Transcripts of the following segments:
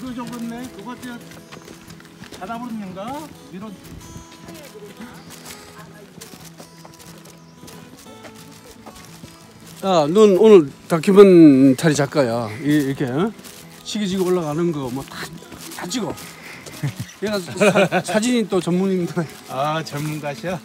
그거 적었네. 그거 자다 부르는가? 밀어. 야, 넌 오늘 다큐멘터리 작가야. 이렇게 시기 지고 올라가는 거 뭐 다 찍어. 얘가 사진이 또 전문인데. 아, 전문가셔.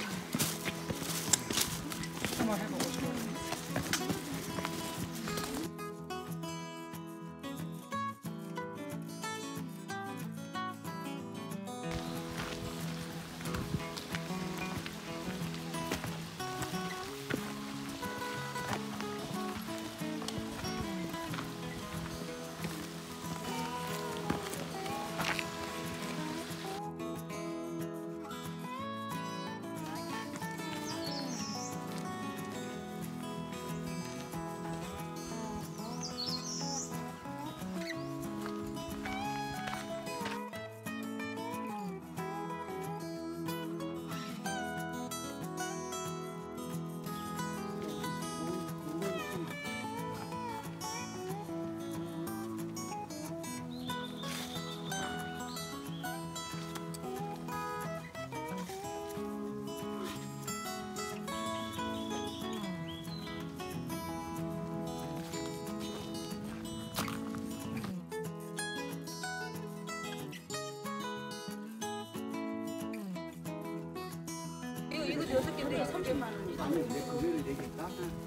이거 6개인데 30만 원이야.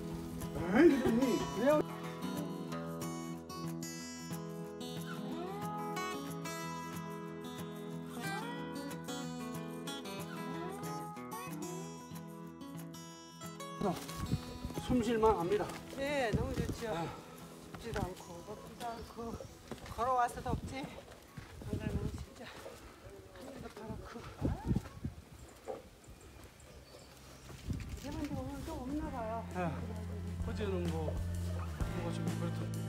숨쉴만 합니다. 네, 너무 좋죠. 춥지도 않고 덥지도 않고 걸어와서 덥지. 안 그러면 진짜 하늘도 파랗고. 대만도 오늘 좀 없나 봐요. 어제는 뭐가 좀 그렇다.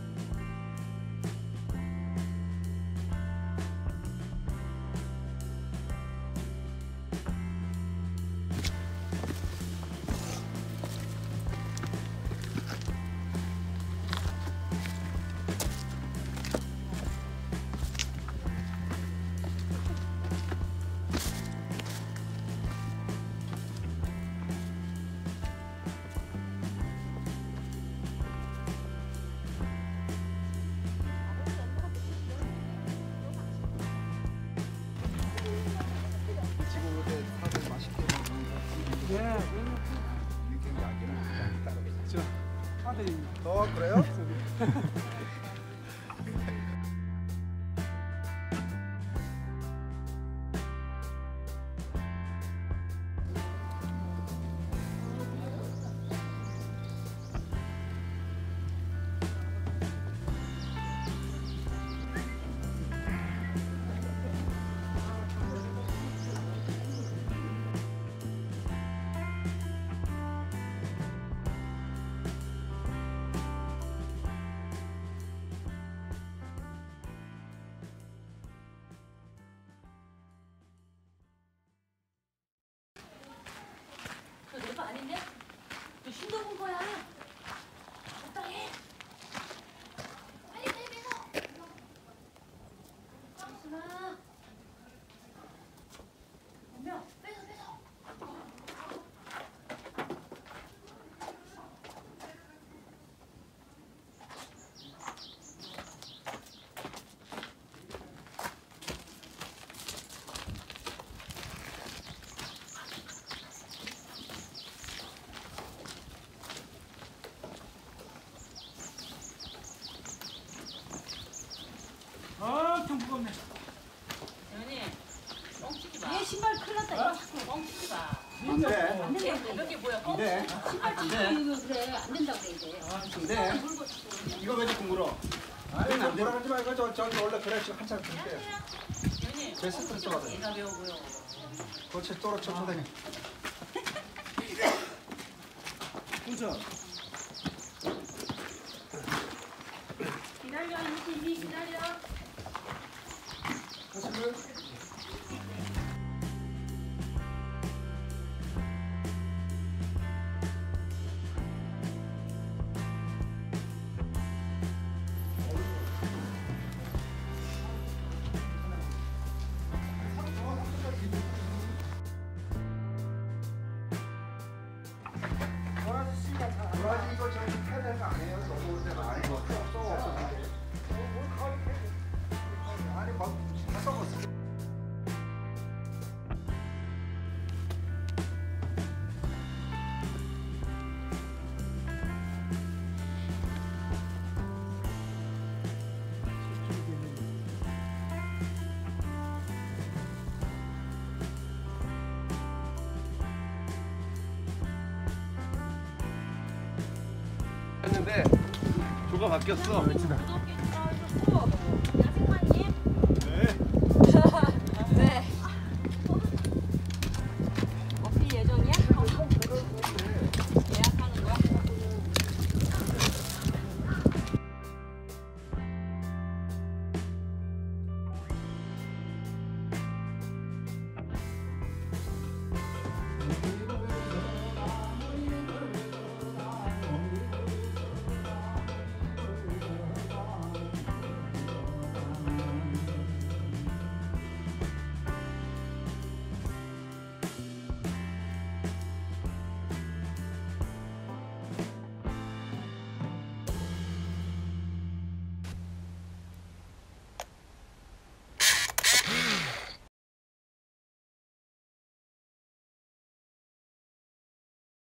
그래요? 내가 아닌데? 너 흰도 본 거야. 적당해. 빨리 빼서. 잠시만. 몇 빼서. 좀 무겁네. 연이 뻥치지 마. 얘 신발 큰일 났다. 이거 자꾸 뻥치지 마. 안 돼. 안 돼. 가볍게 뭐야? 안 돼. 신발 자꾸 이거 그래. 안 된다고 그래 이제. 안 돼. 이거 왜 자꾸 물어? 아니, 안 되라 하지 말고 저기 원래 그래 지금 한참 줄게. 연이 제 스트레스 받아. 얘가 배우고요. 그렇지, 쫓아다니. 그죠? 기다려 이미 기다려. 사실은 있는데 조가 바뀌었어. 멋지다.